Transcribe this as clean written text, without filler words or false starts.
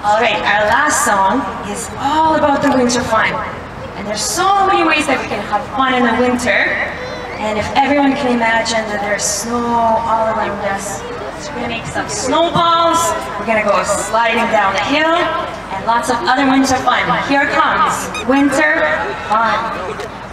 Alright, our last song is all about the winter fun. And there's so many ways that we can have fun in the winter. And if everyone can imagine that there's snow all around us, so we're gonna make some snowballs, we're gonna go sliding down the hill, and lots of other winter fun. Here comes winter fun.